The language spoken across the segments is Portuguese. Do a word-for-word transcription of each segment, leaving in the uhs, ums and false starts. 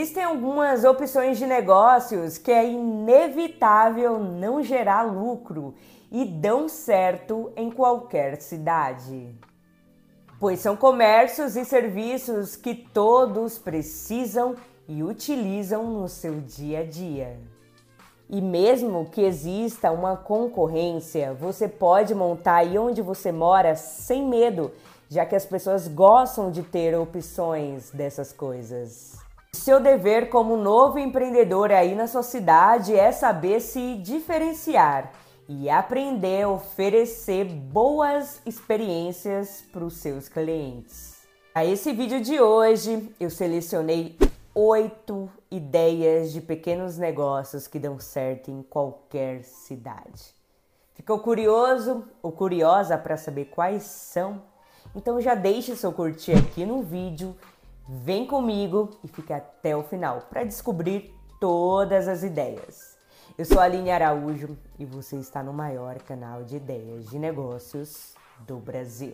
Existem algumas opções de negócios que é inevitável não gerar lucro e dão certo em qualquer cidade. Pois são comércios e serviços que todos precisam e utilizam no seu dia a dia. E mesmo que exista uma concorrência, você pode montar aí onde você mora sem medo, já que as pessoas gostam de ter opções dessas coisas. Seu dever como novo empreendedor aí na sua cidade é saber se diferenciar e aprender a oferecer boas experiências para os seus clientes. A esse vídeo de hoje eu selecionei oito ideias de pequenos negócios que dão certo em qualquer cidade. Ficou curioso ou curiosa para saber quais são? Então já deixe seu curtir aqui no vídeo, vem comigo e fica até o final para descobrir todas as ideias. Eu sou a Aline Araújo e você está no maior canal de ideias de negócios do Brasil.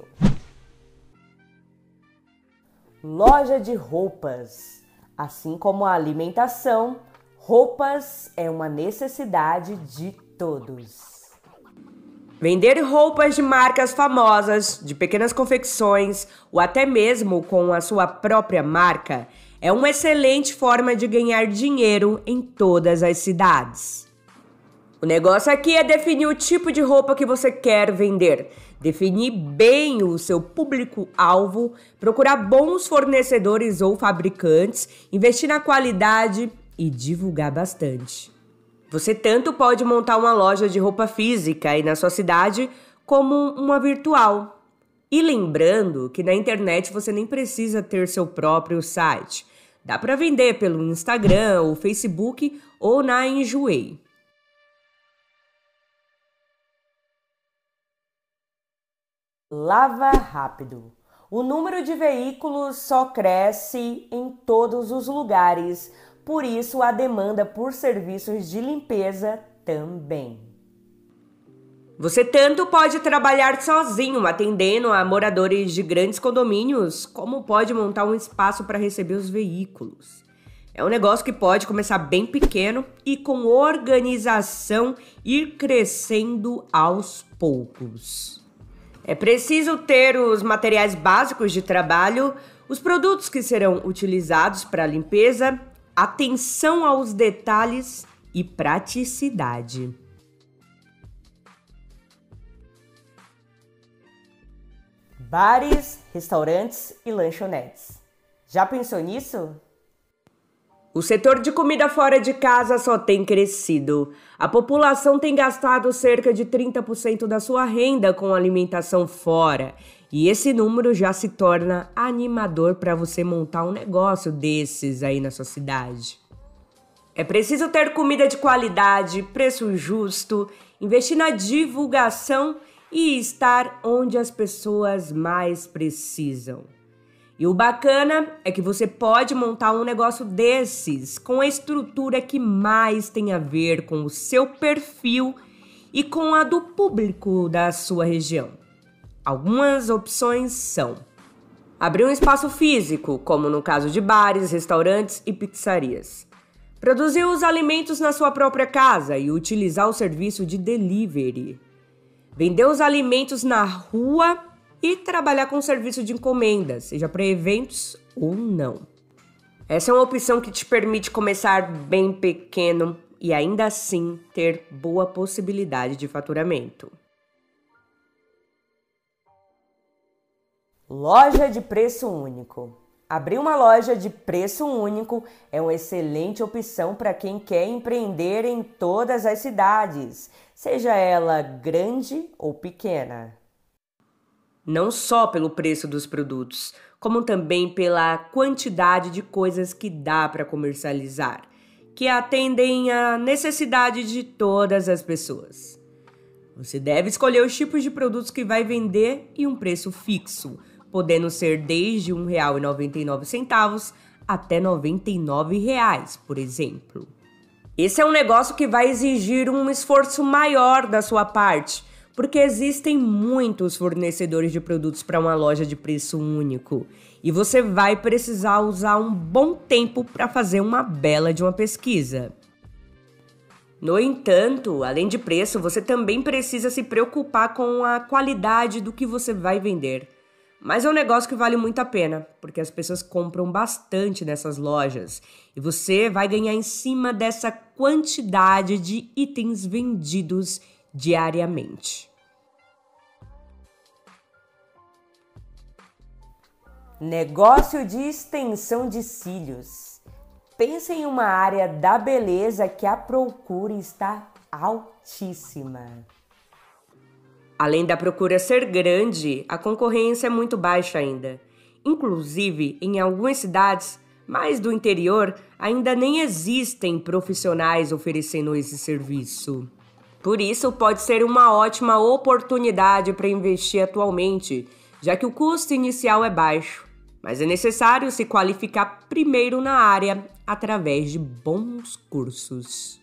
Loja de roupas. Assim como a alimentação, roupas é uma necessidade de todos. Vender roupas de marcas famosas, de pequenas confecções ou até mesmo com a sua própria marca é uma excelente forma de ganhar dinheiro em todas as cidades. O negócio aqui é definir o tipo de roupa que você quer vender, definir bem o seu público-alvo, procurar bons fornecedores ou fabricantes, investir na qualidade e divulgar bastante. Você tanto pode montar uma loja de roupa física aí na sua cidade, como uma virtual. E lembrando que na internet você nem precisa ter seu próprio site. Dá para vender pelo Instagram, ou Facebook ou na Enjoei. Lava rápido. O número de veículos só cresce em todos os lugares, por isso a demanda por serviços de limpeza também. Você tanto pode trabalhar sozinho atendendo a moradores de grandes condomínios, como pode montar um espaço para receber os veículos. É um negócio que pode começar bem pequeno e com organização ir crescendo aos poucos. É preciso ter os materiais básicos de trabalho, os produtos que serão utilizados para a limpeza, atenção aos detalhes e praticidade. Bares, restaurantes e lanchonetes. Já pensou nisso? O setor de comida fora de casa só tem crescido. A população tem gastado cerca de trinta por cento da sua renda com alimentação fora. E esse número já se torna animador para você montar um negócio desses aí na sua cidade. É preciso ter comida de qualidade, preço justo, investir na divulgação e estar onde as pessoas mais precisam. E o bacana é que você pode montar um negócio desses com a estrutura que mais tem a ver com o seu perfil e com a do público da sua região. Algumas opções são: abrir um espaço físico, como no caso de bares, restaurantes e pizzarias. Produzir os alimentos na sua própria casa e utilizar o serviço de delivery. Vender os alimentos na rua e trabalhar com serviço de encomenda, seja para eventos ou não. Essa é uma opção que te permite começar bem pequeno e ainda assim ter boa possibilidade de faturamento. Loja de preço único. Abrir uma loja de preço único é uma excelente opção para quem quer empreender em todas as cidades, seja ela grande ou pequena. Não só pelo preço dos produtos, como também pela quantidade de coisas que dá para comercializar, que atendem à necessidade de todas as pessoas. Você deve escolher os tipos de produtos que vai vender e um preço fixo, podendo ser desde um real e noventa e nove centavos até noventa e nove reais, por exemplo. Esse é um negócio que vai exigir um esforço maior da sua parte, porque existem muitos fornecedores de produtos para uma loja de preço único. e você vai precisar usar um bom tempo para fazer uma bela de uma pesquisa. No entanto, além de preço, você também precisa se preocupar com a qualidade do que você vai vender. Mas é um negócio que vale muito a pena, porque as pessoas compram bastante nessas lojas e você vai ganhar em cima dessa quantidade de itens vendidos diariamente. Negócio de extensão de cílios. Pense em uma área da beleza que a procura está altíssima. Além da procura ser grande, a concorrência é muito baixa ainda. Inclusive, em algumas cidades, mais do interior, ainda nem existem profissionais oferecendo esse serviço. Por isso, pode ser uma ótima oportunidade para investir atualmente, já que o custo inicial é baixo. Mas é necessário se qualificar primeiro na área através de bons cursos.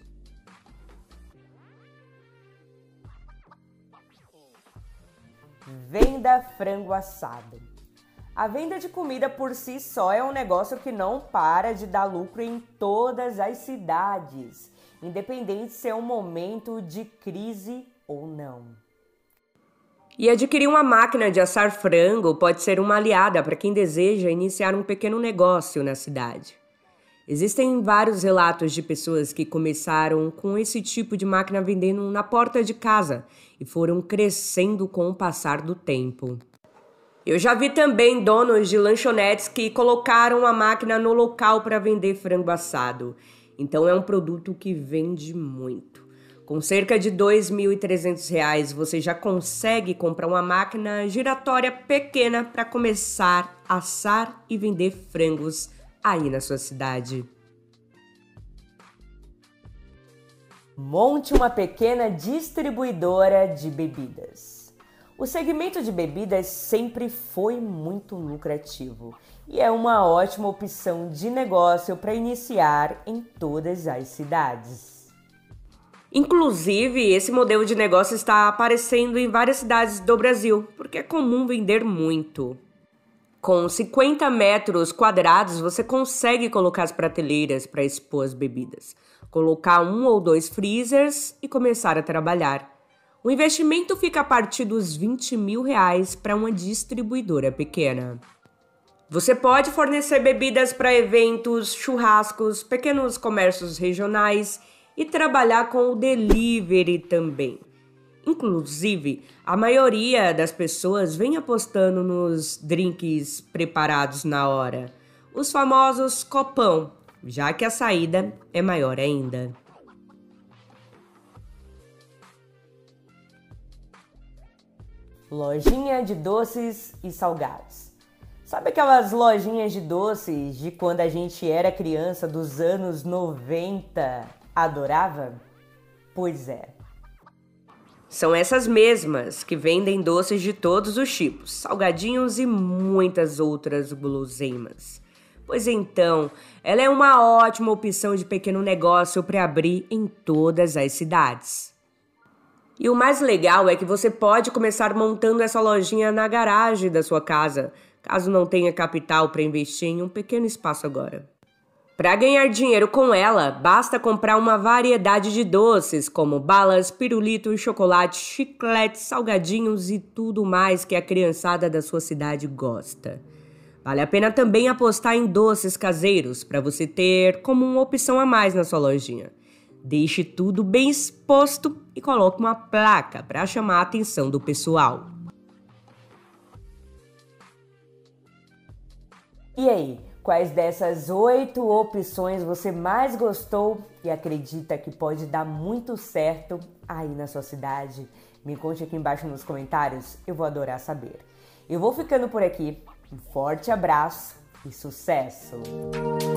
Venda frango assado. A venda de comida por si só é um negócio que não para de dar lucro em todas as cidades, independente se é um momento de crise ou não. E adquirir uma máquina de assar frango pode ser uma aliada para quem deseja iniciar um pequeno negócio na cidade. Existem vários relatos de pessoas que começaram com esse tipo de máquina vendendo na porta de casa e foram crescendo com o passar do tempo. Eu já vi também donos de lanchonetes que colocaram a máquina no local para vender frango assado. Então é um produto que vende muito. Com cerca de dois mil e trezentos reais, você já consegue comprar uma máquina giratória pequena para começar a assar e vender frangos aí na sua cidade. Monte uma pequena distribuidora de bebidas. O segmento de bebidas sempre foi muito lucrativo e é uma ótima opção de negócio para iniciar em todas as cidades. Inclusive, esse modelo de negócio está aparecendo em várias cidades do Brasil, porque é comum vender muito. Com cinquenta metros quadrados, você consegue colocar as prateleiras para expor as bebidas, colocar um ou dois freezers e começar a trabalhar. O investimento fica a partir dos vinte mil reais para uma distribuidora pequena. Você pode fornecer bebidas para eventos, churrascos, pequenos comércios regionais e trabalhar com o delivery também. Inclusive, a maioria das pessoas vem apostando nos drinks preparados na hora, os famosos copão, já que a saída é maior ainda. Lojinha de doces e salgados. Sabe aquelas lojinhas de doces de quando a gente era criança dos anos noventa? Adorava? Pois é. São essas mesmas que vendem doces de todos os tipos, salgadinhos e muitas outras guloseimas. Pois então, ela é uma ótima opção de pequeno negócio para abrir em todas as cidades. E o mais legal é que você pode começar montando essa lojinha na garagem da sua casa, caso não tenha capital para investir em um pequeno espaço agora. Para ganhar dinheiro com ela, basta comprar uma variedade de doces, como balas, pirulitos, chocolate, chicletes, salgadinhos e tudo mais que a criançada da sua cidade gosta. Vale a pena também apostar em doces caseiros, para você ter como uma opção a mais na sua lojinha. Deixe tudo bem exposto e coloque uma placa para chamar a atenção do pessoal. E aí? Quais dessas oito opções você mais gostou e acredita que pode dar muito certo aí na sua cidade? Me conte aqui embaixo nos comentários, eu vou adorar saber. Eu vou ficando por aqui, um forte abraço e sucesso!